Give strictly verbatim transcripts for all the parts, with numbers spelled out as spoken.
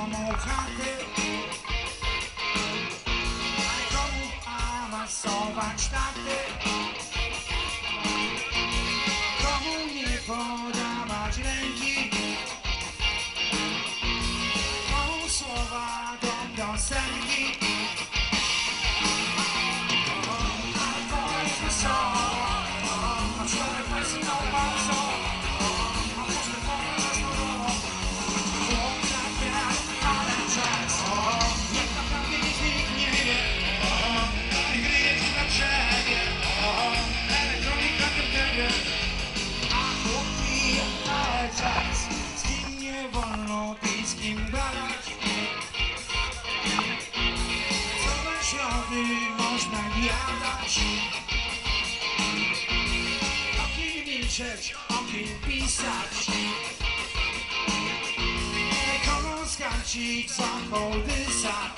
domą chaty. Komu amasować taty? Komu nie podawać ręki? Komu słowa do piosenki? Z kim nie wolno pić, z kim gadać? Co myślowy można jadać? O kim milczeć, o kim pisać? Komu skarcić, co kołysać?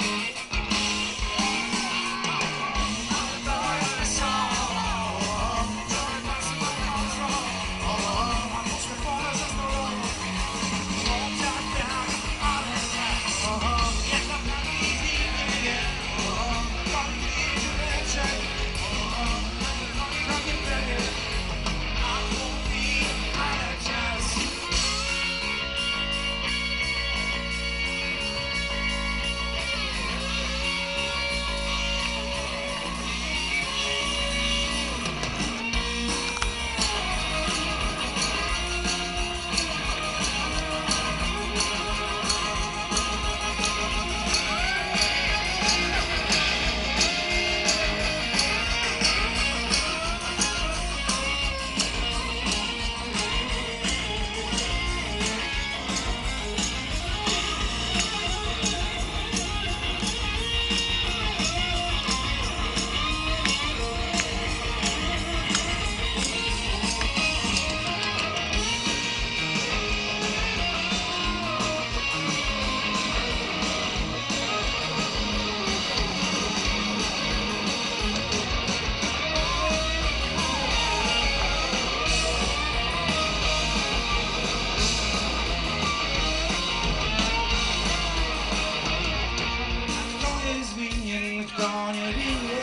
Kto nie winny,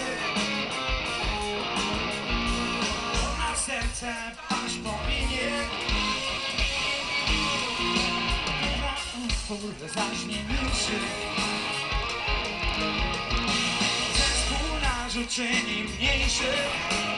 na serce aż powinie. Kurde, zacznie milszy. Zespół narzuceni mniejszy.